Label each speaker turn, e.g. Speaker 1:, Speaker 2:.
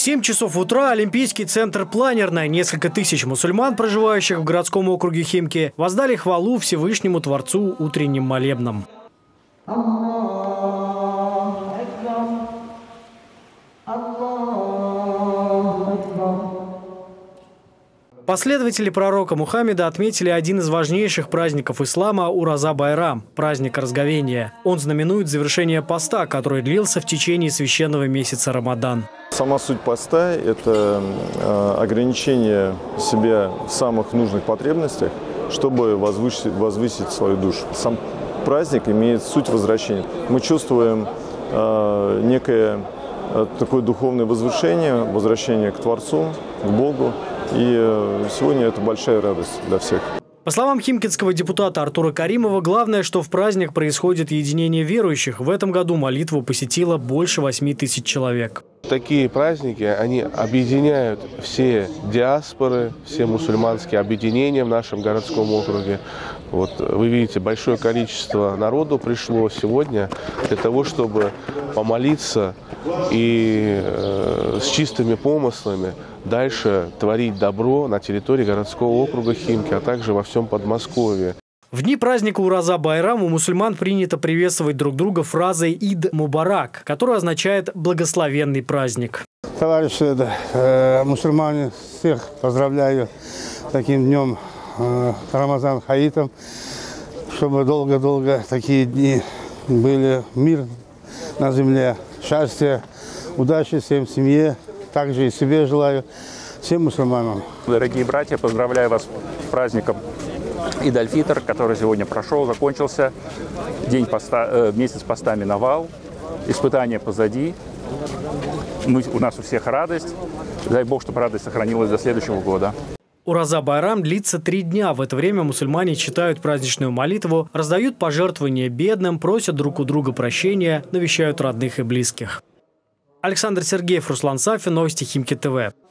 Speaker 1: 7 часов утра Олимпийский центр «Планерная». Несколько тысяч мусульман, проживающих в городском округе Химки, воздали хвалу Всевышнему Творцу утренним молебном. Последователи пророка Мухаммеда отметили один из важнейших праздников ислама – Ураза-Байрам – праздник разговения. Он знаменует завершение поста, который длился в течение священного месяца Рамадан.
Speaker 2: Сама суть поста – это ограничение себя в самых нужных потребностях, чтобы возвысить свою душу. Сам праздник имеет суть возвращения. Мы чувствуем некое такое духовное возвращение к Творцу, к Богу. И сегодня это большая радость для всех.
Speaker 1: По словам химкинского депутата Артура Каримова, главное, что в праздник происходит единение верующих. В этом году молитву посетило больше 8 тысяч человек.
Speaker 3: Такие праздники, они объединяют все диаспоры, все мусульманские объединения в нашем городском округе. Вот вы видите, большое количество народу пришло сегодня для того, чтобы помолиться и с чистыми помыслами дальше творить добро на территории городского округа Химки, а также во всем Подмосковье.
Speaker 1: В дни праздника Ураза-Байрам у мусульман принято приветствовать друг друга фразой «Ид Мубарак», которая означает «благословенный праздник».
Speaker 4: Товарищи мусульмане, всех поздравляю таким днем Рамазан Хаитом, чтобы долго-долго такие дни были, мир на земле, счастье, удачи всем семье, также и себе желаю, всем мусульманам.
Speaker 5: Дорогие братья, поздравляю вас с праздником Ид-аль-Фитр, который сегодня прошел, закончился. Месяц поста миновал, испытания позади. У нас у всех радость. Дай Бог, чтобы радость сохранилась до следующего года.
Speaker 1: Ураза-Байрам длится 3 дня. В это время мусульмане читают праздничную молитву, раздают пожертвования бедным, просят друг у друга прощения, навещают родных и близких. Александр Сергеев, Руслан Сафин, новости Химки ТВ.